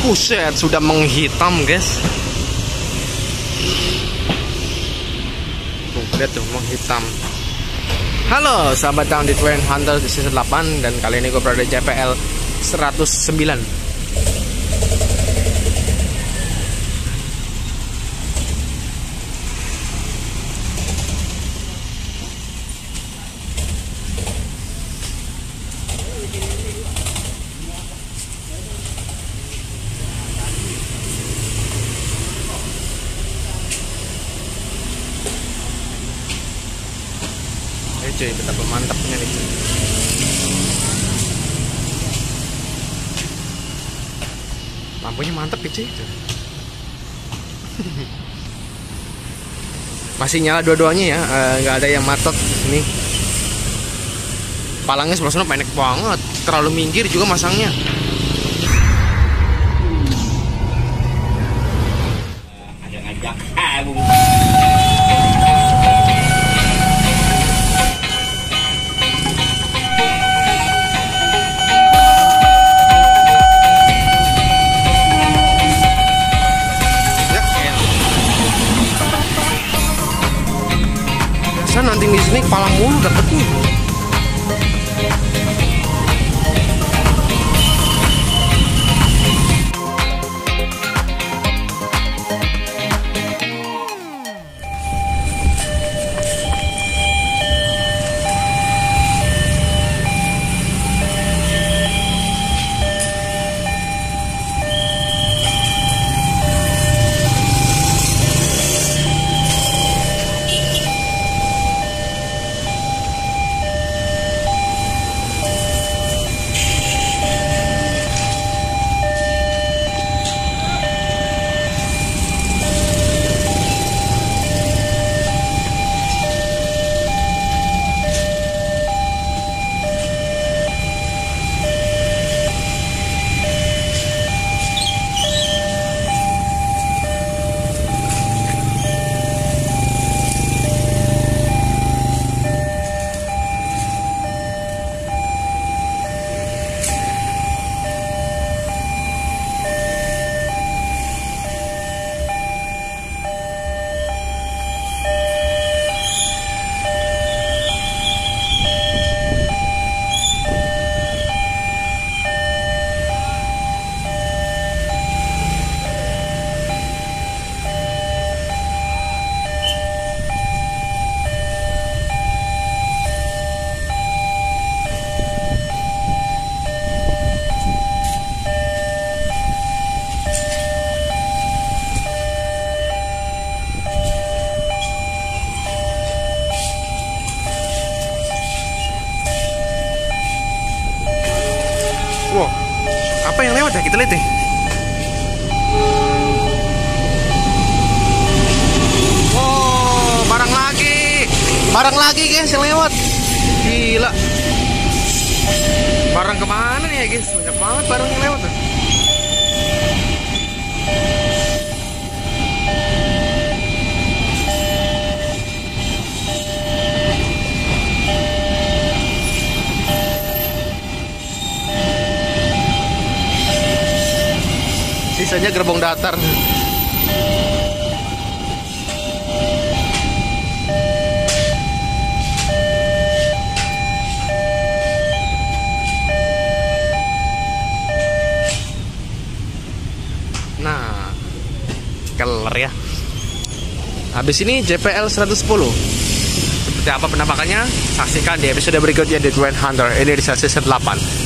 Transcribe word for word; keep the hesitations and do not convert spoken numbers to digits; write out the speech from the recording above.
Buset, sudah menghitam guys. Tuh, lihat tuh menghitam. Halo sahabat tahun di Twin Hunter di season delapan, dan kali ini gue berada di J P L seratus sembilan. Eh cuy, betapa mantapnya nih cuy. Lampunya mantap ya cuy. Masih nyala dua-duanya ya, nggak e, ada yang matok nih. Palangnya sebelah sana pendek banget, terlalu minggir juga masangnya. Ada ngajak abu. Nanti di sini palang mulu dapetnya. Wow, apa yang lewat ya? Kita lihat deh. Wow, barang lagi, barang lagi guys yang lewat. Gila. Barang kemana nih ya guys? Banyak banget barang yang lewat tuh. Sisanya gerbong datar. Nah, keler ya. Habis ini J P L seratus sepuluh. Seperti apa penampakannya? Saksikan di episode berikutnya di Twin Hunter. Ini di season delapan.